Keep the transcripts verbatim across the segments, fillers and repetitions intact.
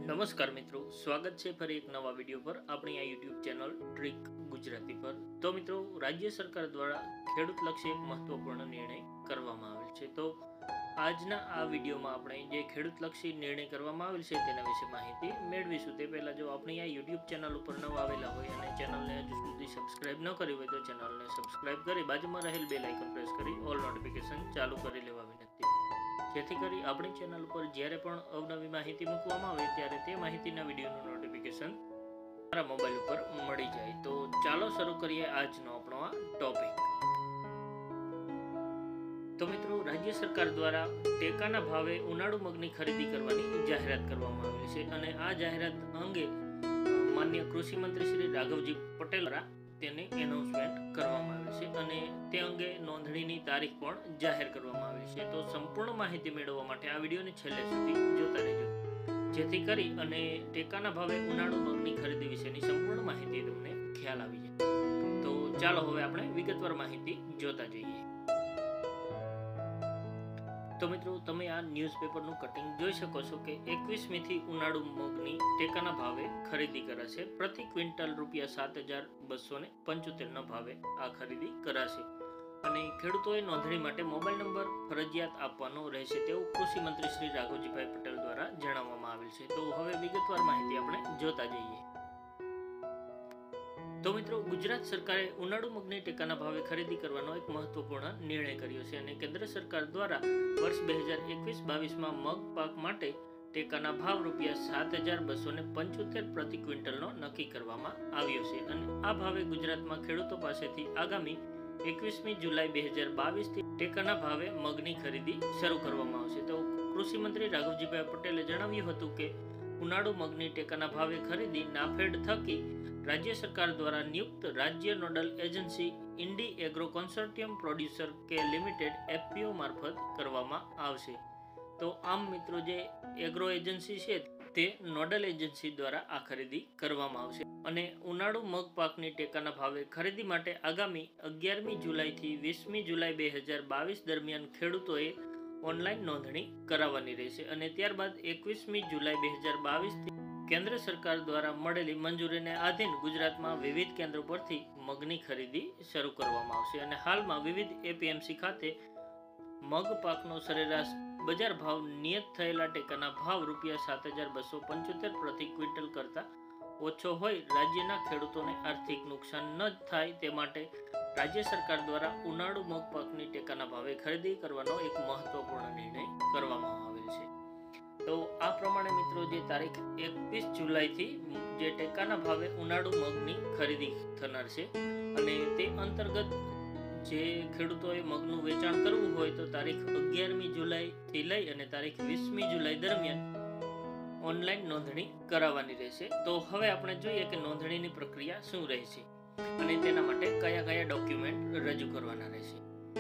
નમસ્કાર મિત્રો, સ્વાગત છે ફરી એક નવા વિડીયો પર આપણી આ યુટ્યુબ ચેનલ ટ્રીક ગુજરાતી પર। તો મિત્રો, રાજ્ય સરકાર દ્વારા ખેડૂતલક્ષી એક મહત્વપૂર્ણ નિર્ણય કરવામાં આવેલ છે। તો આજના આ વિડીયોમાં આપણે જે ખેડૂતલક્ષી નિર્ણય કરવામાં આવેલ છે તેના વિશે માહિતી મેળવીશું। તે પહેલાં જો આપણી આ યુટ્યુબ ચેનલ ઉપર નવા આવેલા હોય અને ચેનલને હજુ સુધી સબસ્ક્રાઇબ ન કરી હોય તો ચેનલને સબસ્ક્રાઇબ કરી બાજુમાં રહેલ બેલ આઇકન પ્રેસ કરી ઓલ નોટિફિકેશન ચાલુ કરી લેવા વિનંતી, જેથી કરી આપણી ચેનલ પર જ્યારે પણ અવનવી માહિતી મૂકવામાં આવે ત્યારે તે માહિતીના વિડીયોનું નોટિફિકેશન તમારા મોબાઈલ ઉપર મળી જાય। તો ચાલો શરૂ કરીએ આજનો આપણો આ ટોપિક। તો મિત્રો, રાજ્ય સરકાર દ્વારા ટેકાના ભાવે ઉનાળુ મગની ખરીદી કરવાની જાહેરાત કરવામાં આવેલી છે અને આ જાહેરાત અંગે માન્ય કૃષિ મંત્રી શ્રી રાઘવજી પટેલ દ્વારા તેની એનાઉન્સમેન્ટ કરવામાં આવી છે અને તે અંગે નોંધણીની તારીખ પણ જાહેર કરવામાં આવી છે। તો સંપૂર્ણ માહિતી મેળવવા માટે આ વિડીયોને છેલ્લે સુધી જોતા રહેજો, જેથી કરી અને ટેકાના ભાવે ઉનાળુ મગની ખરીદી વિશેની સંપૂર્ણ માહિતી તમને ખ્યાલ આવી જાય। તો ચાલો હવે આપણે વિગતવાર માહિતી જોતા જઈએ। તો મિત્રો, તમે આ ન્યૂઝપેપરનું કટિંગ જોઈ શકો છો કે એકવીસમી થી ઉનાળુ મગની ટેકાના ભાવે ખરીદી કરાશે। પ્રતિ ક્વિન્ટલ રૂપિયા સાત હજાર બસો ને પંચોતેરના ભાવે આ ખરીદી કરાશે અને ખેડૂતોએ નોંધણી માટે મોબાઈલ નંબર ફરજિયાત આપવાનો રહેશે તેવું કૃષિ મંત્રી શ્રી રાઘવજીભાઈ પટેલ દ્વારા જણાવવામાં આવેલ છે। તો હવે વિગતવાર માહિતી આપણે જોતા જઈએ। તો મિત્રો, ગુજરાત સરકારે ઉનાળુ મગની ટેકાના ભાવે ખરીદી કરવાનો એક મહત્વપૂર્ણ નિર્ણય કર્યો છે અને કેન્દ્ર સરકાર દ્વારા વર્ષ બે હજાર એકવીસ બાવીસમાં મગ પાક માટે ટેકાના ભાવ રૂપિયા સાત હજાર બસો ને પંચોતેર પ્રતિ ક્વિન્ટલનો નક્કી કરવામાં આવ્યો છે અને આ ભાવે ગુજરાતમાં ખેડૂતો પાસેથી આગામી એકવીસમી જુલાઈ બે હજાર બાવીસથી ટેકાના ભાવે મગની ખરીદી શરૂ કરવામાં આવશે। તો કૃષિ મંત્રી રાઘવજીભાઈ પટેલે જણાવ્યું હતું કે ઉનાળુ મગની ટેકાના ભાવે ખરીદી નાફેડ થકી રાજ્ય સરકાર દ્વારા નિયુક્ત રાજ્ય nodal agency Indi Agro consortium producer કે લિમિટેડ એફપીઓ મારફત કરવામાં આવશે। તો આમ મિત્રો, જે એગ્રો એજન્સી છે તે નોડલ એજન્સી દ્વારા આ ખરીદી કરવામાં આવશે અને ઉનાળુ મગ પાકની ટેકાના ભાવે ખરીદી માટે આગામી અગિયારમી જુલાઈથી વીસમી જુલાઈ બે હજાર બાવીસ દરમિયાન ખેડૂતોએ ઓનલાઈન નોંધણી કરાવવાની રહેશે અને ત્યારબાદ એકવીસમી જુલાઈ બે હજાર બાવીસથી કેન્દ્ર સરકાર દ્વારા મળેલી મંજૂરીને આધીન ગુજરાતમાં વિવિધ કેન્દ્રો પરથી મગની ખરીદી શરૂ કરવામાં આવશે અને હાલમાં વિવિધ એપીએમસી ખાતે મગ પાકનો સરેરાશ બજાર ભાવ નિયત થયેલા ટેકાના ભાવ રૂપિયા સાત હજાર બસો પંચોતેર પ્રતિ ક્વિન્ટલ કરતા ઓછો હોય રાજ્યના ખેડૂતોને આર્થિક નુકસાન ન થાય તે માટે રાજ્ય સરકાર દ્વારા ઉનાળુ મગ પાકની ટેકાના ભાવે ખરીદી કરવાનો એક મહત્વપૂર્ણ નિર્ણય કરવામાં આવેલ છે। તો આ પ્રમાણે મિત્રો, જે તારીખ એકવીસ જુલાઈથી જે ટેકાના ભાવે ઉનાળુ મગની ખરીદી થનાર છે અને તે અંતર્ગત જે ખેડૂતોએ મગનું વેચાણ કરવું હોય તો તારીખ અગિયારમી જુલાઈથી લઈ અને તારીખ વીસમી જુલાઈ દરમિયાન ઓનલાઈન નોંધણી કરાવવાની રહેશે। તો હવે આપણે જોઈએ કે નોંધણીની પ્રક્રિયા શું રહેશે અને તેના માટે કયા કયા ડોક્યુમેન્ટ રજૂ કરવાના રહેશે।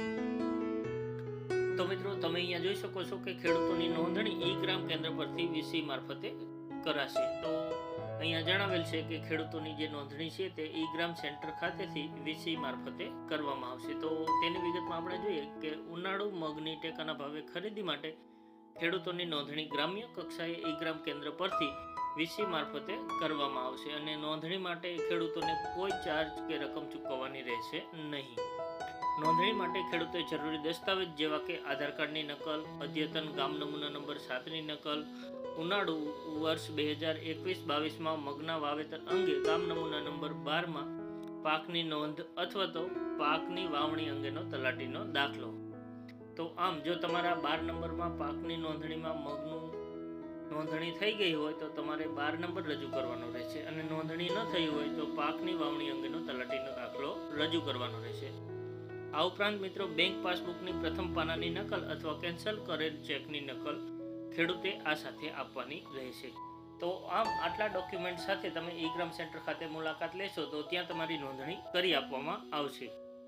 તો મિત્રો, તમે અહીંયા જોઈ શકો છો કે ખેડૂતોની નોંધણી ઈ ગ્રામ કેન્દ્ર પરથી વીસી મારફતે કરાશે। તો અહીંયા જણાવેલ છે કે ખેડૂતોની જે નોંધણી છે તે ઈ ગ્રામ સેન્ટર ખાતેથી વીસી મારફતે કરવામાં આવશે। તો તેની વિગતમાં આપણે જોઈએ કે ઉનાળુ મગની ટેકાના ભાવે ખરીદી માટે ખેડૂતોની નોંધણી ગ્રામ્ય કક્ષાએ ઈ ગ્રામ કેન્દ્ર પરથી વીસી મારફતે કરવામાં આવશે અને નોંધણી માટે ખેડૂતોને કોઈ ચાર્જ કે રકમ ચૂકવવાની રહેશે નહીં। નોંધણી માટે ખેડૂતોએ જરૂરી દસ્તાવેજ જેવા કે આધાર કાર્ડની નકલ, અદ્યતન ગામ નમૂના નંબર સાતની નકલ, ઉનાળુ વર્ષ બે હજાર એકવીસ બાવીસમાં મગના વાવેતર અંગે ગામ નમૂના નંબર બારમાં પાકની નોંધ અથવા તો પાકની વાવણી અંગેનો તલાટીનો દાખલો। તો આમ, જો તમારા બાર નંબરમાં પાકની નોંધણીમાં મગનું નોંધણી થઈ ગઈ હોય તો તમારે બાર નંબર રજૂ કરવાનો રહેશે અને નોંધણી ન થઈ હોય તો પાકની વાવણી અંગેનો તલાટીનો દાખલો રજૂ કરવાનો રહેશે। આ ઉપરાંત મિત્રો, બેંક પાસબુકની પ્રથમ પાનાની નકલ અથવા કેન્સલ કરેલ ચેકની નકલ ખેડૂતે આ સાથે આપવાની રહેશે। તો આમ, આટલા ડોક્યુમેન્ટ સાથે તમે ઈ ગ્રામ સેન્ટર ખાતે મુલાકાત લેશો તો ત્યાં તમારી નોંધણી કરી આપવામાં આવશે।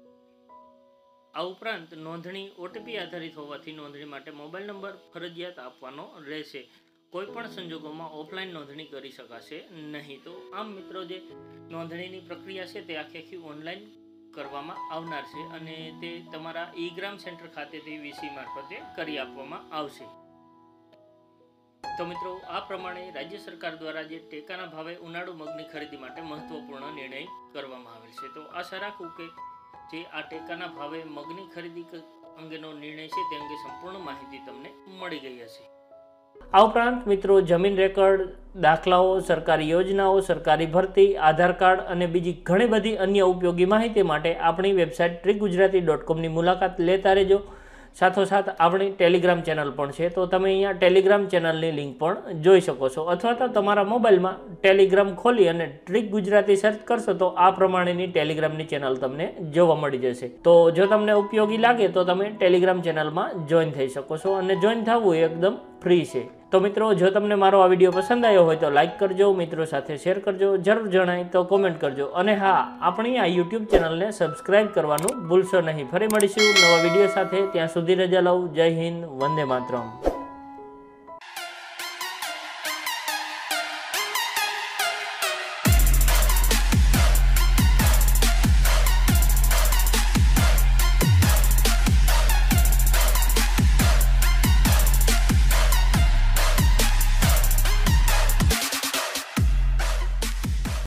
આ ઉપરાંત નોંધણી ઓટીપી આધારિત હોવાથી નોંધણી માટે મોબાઈલ નંબર ફરજિયાત આપવાનો રહેશે। કોઈ પણ સંજોગોમાં ઓફલાઈન નોંધણી કરી શકાશે નહીં। તો આમ મિત્રો, જે નોંધણીની પ્રક્રિયા છે તે આખી આખી ઓનલાઈન કરવામાં આવનાર છે અને તે તમારા ઈ ગ્રામ સેન્ટર ખાતેથી વીસી મારફતે કરી આપવામાં આવશે। તો મિત્રો, આ પ્રમાણે રાજ્ય સરકાર દ્વારા જે ટેકાના ભાવે ઉનાળુ મગની ખરીદી માટે મહત્વપૂર્ણ નિર્ણય કરવામાં આવેલ છે. તો આશા રાખું કે જે આ ટેકાના ભાવે મગની ખરીદી અંગેનો નિર્ણય છે તે અંગે સંપૂર્ણ માહિતી તમને મળી ગઈ હશે. આ ઉપરાંત મિત્રો, જમીન રેકર્ડ, દાખલાઓ, સરકારી યોજનાઓ, સરકારી ભરતી, આધાર કાર્ડ અને બીજી ઘણી બધી અન્ય ઉપયોગી માહિતી માટે આપણી વેબસાઇટ ટ્રીક ગુજરાતી ડોટ કોમની મુલાકાત લેતા રહેજો. સાથોસાથ આપણી ટેલિગ્રામ ચેનલ પણ છે, તો તમે અહીંયા ટેલિગ્રામ ચેનલની લિંક પણ જોઈ શકો છો, અથવા તો તમારા મોબાઈલમાં ટેલિગ્રામ ખોલી અને ટ્રીક ગુજરાતી સર્ચ કરશો તો આ પ્રમાણેની ટેલિગ્રામની ચેનલ તમને જોવા મળી જશે. તો જો તમને ઉપયોગી લાગે તો તમે ટેલિગ્રામ ચેનલમાં જોઈન થઈ શકો છો, અને જોઈન થવું એ એકદમ ફ્રી છે. તો મિત્રો, જો તમને મારો આ વિડીયો પસંદ આવ્યો હોય તો લાઇક કરજો, મિત્રો સાથે શેર કરજો, જરૂર જણાય તો કોમેન્ટ કરજો, અને હા, આપણી આ યુટ્યુબ ચેનલને સબસ્ક્રાઇબ કરવાનું ભૂલશો નહીં. ફરી મળીશું નવા વિડીયો સાથે. ત્યાં સુધી રજા લઉં. જય હિન્દ, વંદે માતરમ.